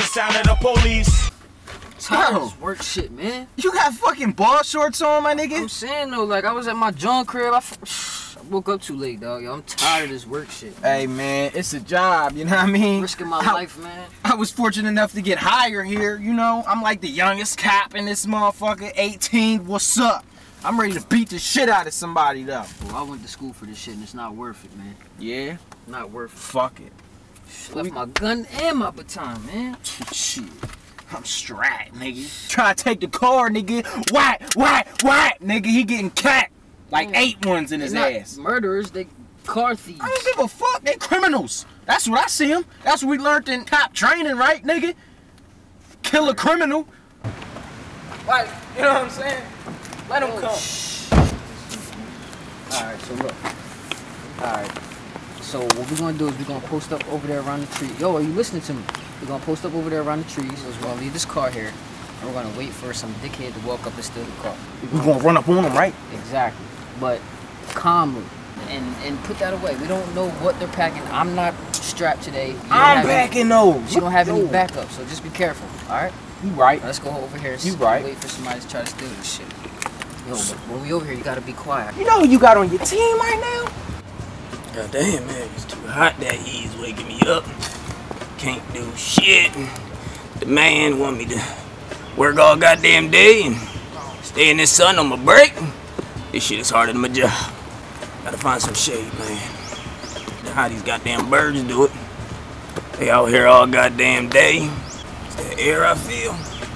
sound of the police. Tired of this work shit, man. You got fucking ball shorts on, my nigga? I'm saying though, like I was at my John crib. I woke up too late, dog. Yo, I'm tired of this work shit. Hey, man, it's a job, you know what I mean? Risking my life, man. I was fortunate enough to get hired here, you know? I'm like the youngest cop in this motherfucker, 18, what's up? I'm ready to beat the shit out of somebody, though. Well, I went to school for this shit, and it's not worth it, man. Yeah? Not worth it. Fuck it. Left my gun and my baton, man. Shit. I'm strapped, nigga. Try to take the car, nigga. Whack, nigga. He getting capped. Like 8 ones in his ass. Murderers, they car thieves. I don't give a fuck. They criminals. That's what I see them. That's what we learned in cop training, right, nigga? Kill a criminal. Like, you know what I'm saying? Let them come. Alright, so look. Alright. So what we're gonna do is we're gonna post up over there around the tree. Yo, are you listening to me? We're gonna post up over there around the trees. We're gonna leave this car here. And we're gonna wait for some dickhead to walk up and steal the car. We're gonna run up on them, right? Exactly. But calmly. And put that away. We don't know what they're packing. I'm not strapped today. I'm packing those. You don't have any backup, so just be careful. Alright? You right. Let's go over here. You right. Wait for somebody to try to steal this shit. Yo, but when we over here, you gotta be quiet. You know who you got on your team right now? God damn, man, it's too hot. That heat's waking me up. Can't do shit. The man want me to work all goddamn day and stay in this sun on my break. This shit is harder than my job. Gotta find some shade, man. How these goddamn birds do it. They out here all goddamn day. It's that air I feel.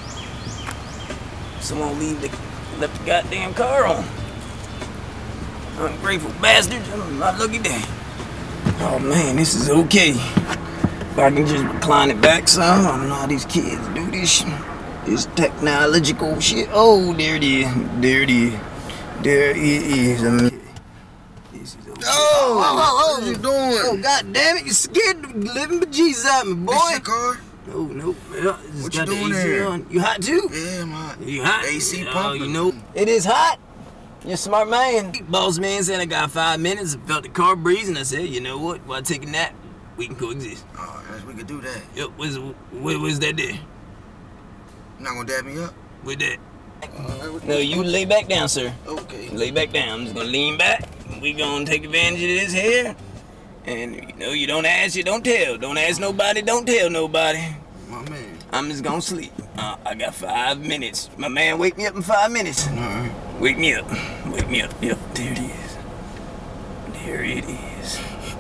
Someone left the goddamn car on. Ungrateful bastards. I'm not lucky day. Oh man, this is okay. If I can just recline it back some. I don't know how these kids do this shit. This technological shit. Oh, there it is. There it is. There it is. I mean, this is okay. Oh, what you doing? Oh, god damn it. You scared the living bejesus out of me, boy. This your car? No, man. What you doing there? You hot too? Yeah, I'm hot. You hot? AC Oh, pumping. you know. It is hot. You're a smart man. Boss man said I got 5 minutes. I felt the car breezing. I said, you know what? While taking that, we can coexist. Oh, yes, we could do that. Yep. What's that there? You not gonna dab me up? With that? No, you lay back down, sir. Okay. Lay back down. I'm just gonna lean back. We gonna take advantage of this here. And you know, you don't ask, you don't tell. Don't ask nobody, don't tell nobody. My man. I'm just gonna sleep. I got 5 minutes. My man, wake me up in 5 minutes. Alright. Wake me up. Wake me up. Yep, there it is. There it is.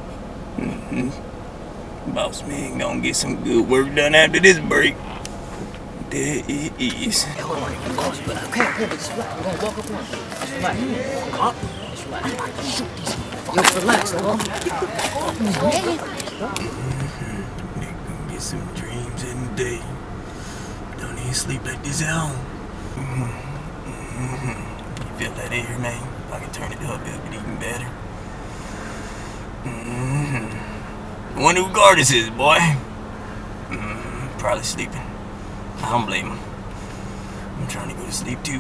Boss man gonna get some good work done after this break. There it is. Hey, hold on. Okay, just relax. We're gonna walk up on it. Just relax. Up. Just relax. Shoot these. Yo, relax, dog. Get some dreams in the day. Don't even sleep like this at home. You feel that air, man? If I can turn it up, it'll get even better. I wonder who guard this is, boy. Probably sleeping. I don't blame him. I'm trying to go to sleep too.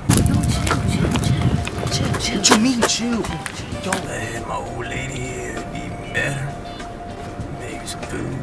Chill. What you mean, chill? If I had my old lady here, it'd be even better. Maybe some food.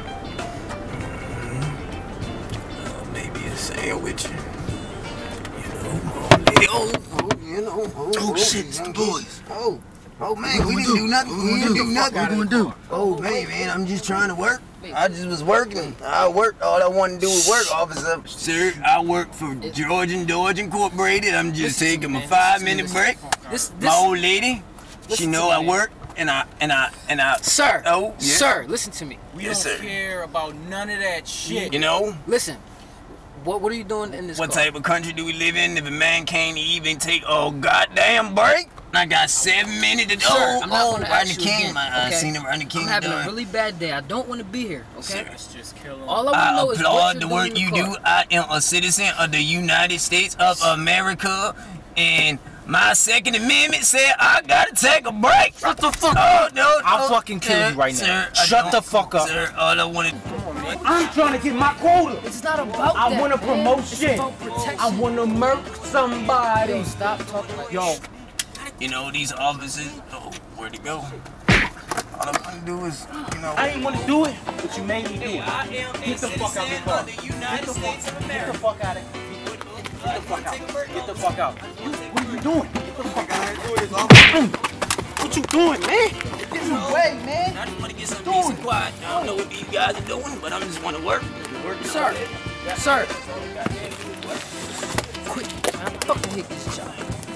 Maybe a sandwich. You know, my old lady. Oh, shit, it's the boys. Oh man, we didn't do nothing. We didn't do nothing. What we gonna do? Oh man, I'm just trying to work. I just was working. I worked. All I wanted to do was work, officer. Sir, I work for George & Dodge Incorporated. I'm just taking my 5-minute break. My old lady, she know I work, and I. Sir. Oh, yeah. Sir, listen to me. We don't care about none of that shit. You know? Listen. What are you doing in this What car? type of country do we live in if a man can't even take a goddamn break? I got 7 minutes to do. Sir, I'm not gonna Rodney ask you King. again, I okay? seen him, Rodney King. I'm having done. a really bad day. I don't want to be here, okay? Let's just kill him. All I want to know is what applaud you're the doing work in the you car. do. I am a citizen of the United States of America, and my Second Amendment said I gotta take a break. Shut the fuck up. up. I'll fucking kill you right now. Sir, Shut the fuck up. Sir, all I wanted. I'm trying to get my quota. It's not about that, I want a man. promotion. It's about protection. I want to murk somebody. Yo, stop talking like Yo. You know these officers. Oh, where'd it go? All I'm gonna do is, you know. I ain't want to do it, but you made me do it. Get the fuck out of the car. Get the fuck out of here. Get the fuck out. Get the fuck out. What are you doing? Get the fuck out. What you doing, man? Get away, man. I just want to get some peace and quiet. I don't know what these guys are doing, but I just want to work. Sir. Sir. Quick. I fucking hate this job.